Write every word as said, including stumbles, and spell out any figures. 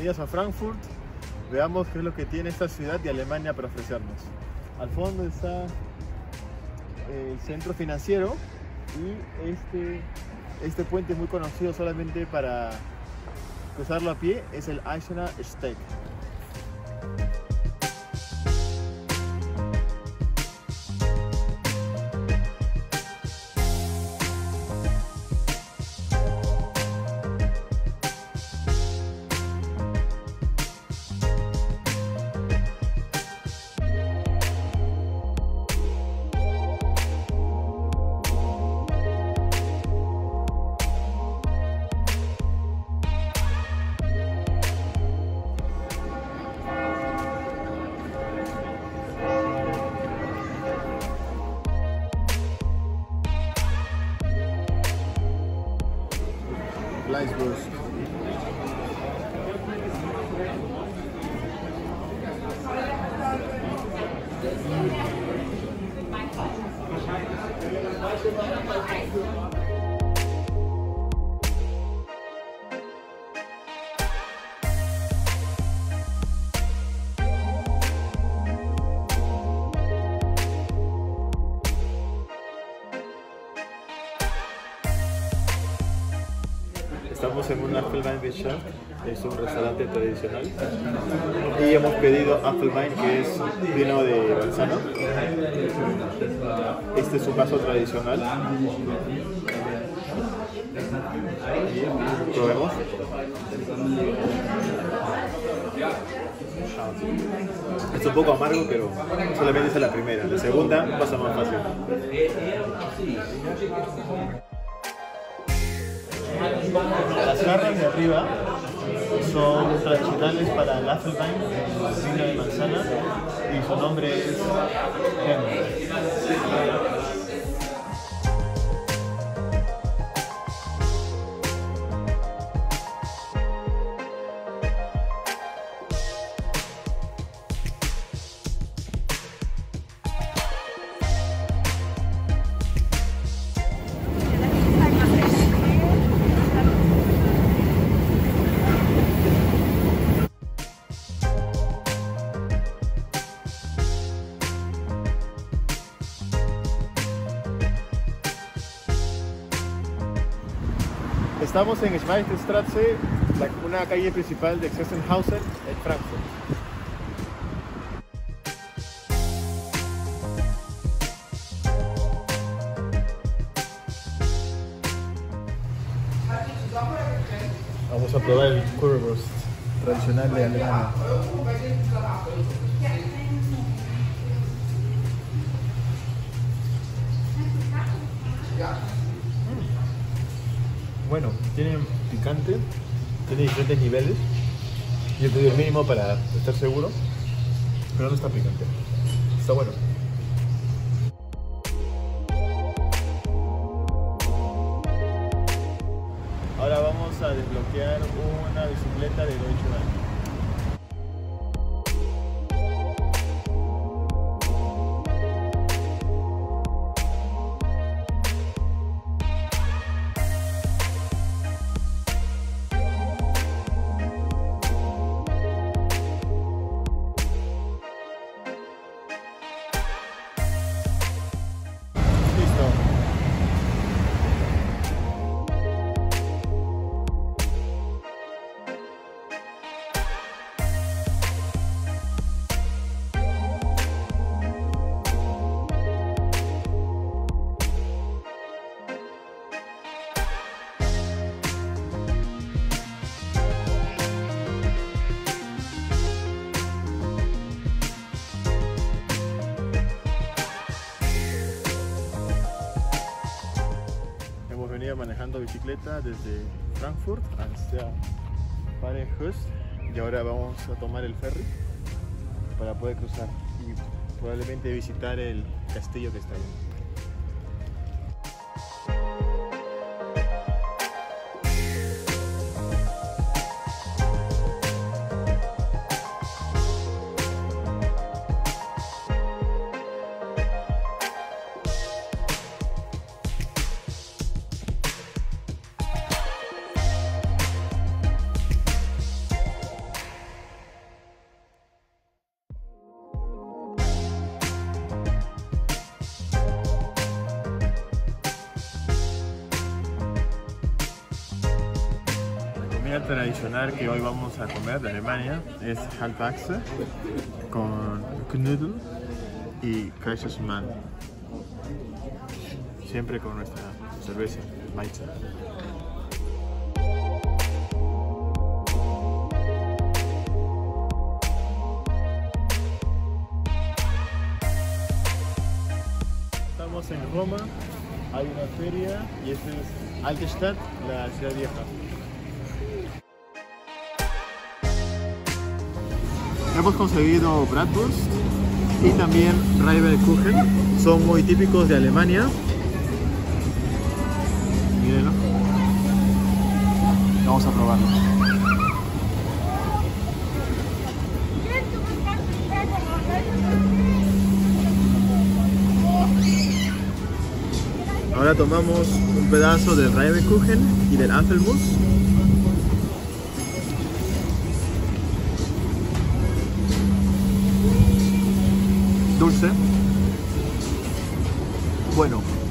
bienvenidos a Frankfurt. Veamos qué es lo que tiene esta ciudad de Alemania para ofrecernos. Al fondo está el centro financiero y este, este puente muy conocido solamente para cruzarlo a pie es el Eisener Steg. Fleischwurst. Estamos en un Apfelweinwirtschaft, es un restaurante tradicional y hemos pedido Apfelwein, que es vino de manzana. Este es su vaso tradicional. Y probemos. Es un poco amargo, pero solamente es la primera. La segunda pasa más fácil. Las jarras de arriba son tradicionales para el Apfelwein, el vino de manzana, y su nombre es Henry. Estamos en Schweizerstraße, una calle principal de Sachsenhausen, en Frankfurt. Vamos a probar el Currywurst tradicional de Alemania. Bueno, tiene picante, tiene diferentes niveles. Yo pedí el mínimo para estar seguro, pero no está picante. Está bueno. Ahora vamos a desbloquear una bicicleta de Deutsche Bahn. Manejando bicicleta desde Frankfurt hacia Badenhöchst y ahora vamos a tomar el ferry para poder cruzar y probablemente visitar el castillo que está ahí. comida tradicional que hoy vamos a comer de Alemania es Halbachse con Knödel y Kaiserschmarrn. Siempre con nuestra cerveza Weizen. Estamos en Roma, hay una feria y esta es Alte Stadt, la ciudad vieja. Hemos conseguido bratwurst y también Reibekuchen, son muy típicos de Alemania. Mírenlo. Vamos a probarlo. Ahora tomamos un pedazo del Reibekuchen y del Apfelmus. Dulce. Bueno.